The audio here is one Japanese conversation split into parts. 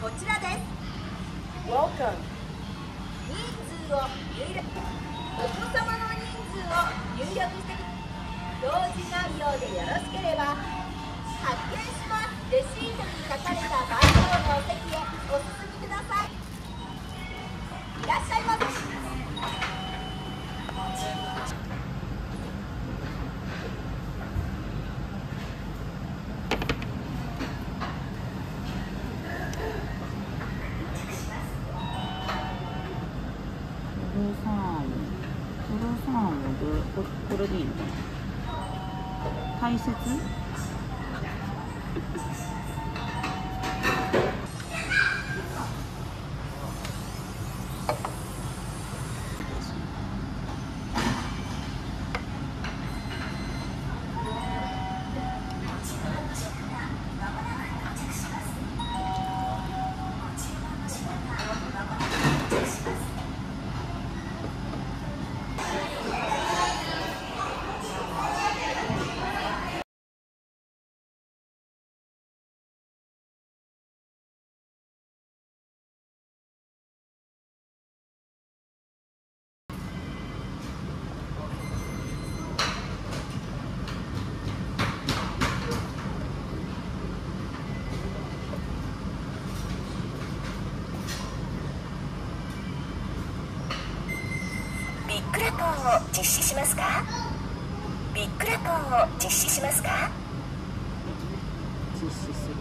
こちらです。 Welcome. 人数を入力、お子様の人数を入力して表示内容でよろしければ発見します。レシートに書かれた番号のお席へお進みください。いらっしゃいませ。 これでいいのかな。大切。 ビッグラポンを実施しますか？ビッグラポンを実施しますか？ 実施する。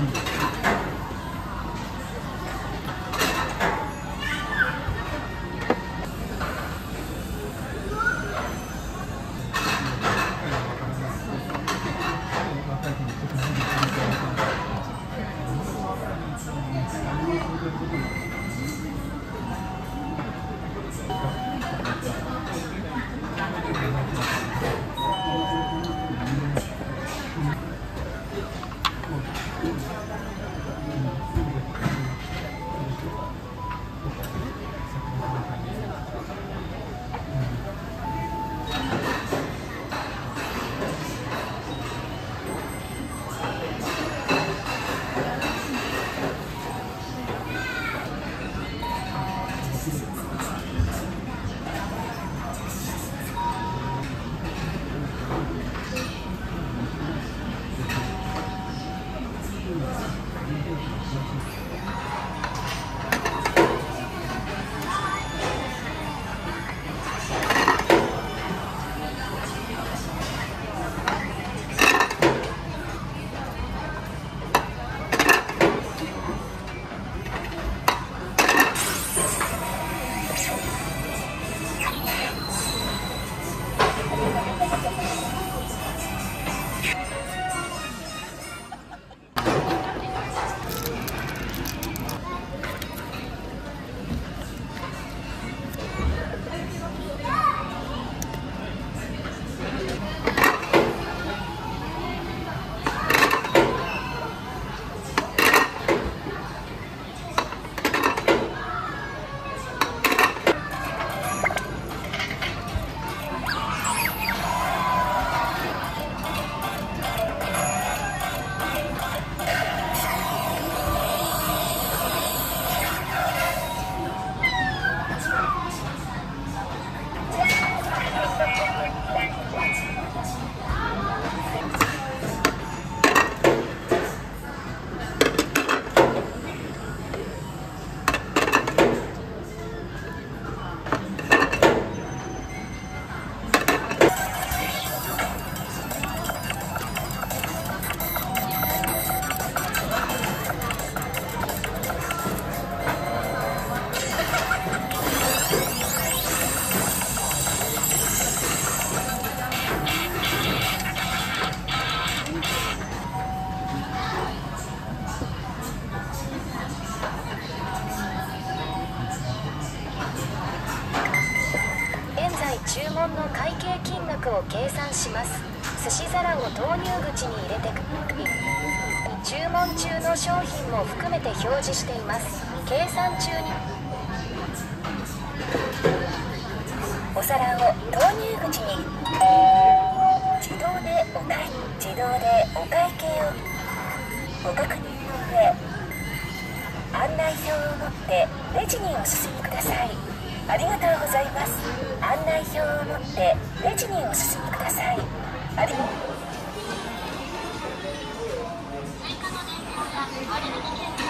注文の会計金額を計算します。寿司皿を投入口に入れて注文中の商品も含めて表示しています。計算中にお皿を投入口に自動でお会計をご確認の上、案内表を持ってレジにお進みください。ありがとうございます。案内表を持ってレジにお進みください。ありがとう。追加の電報が割引券の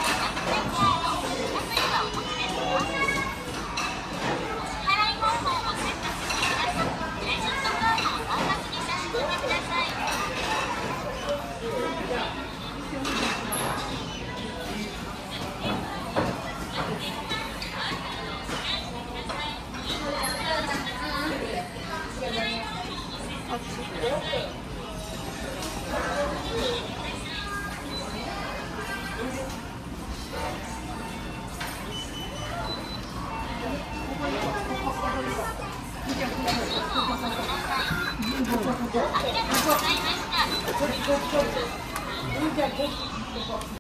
お求めします。お支払い方法を選択してください。クレジットカードを端末に差し込んでください。ありがとうございました。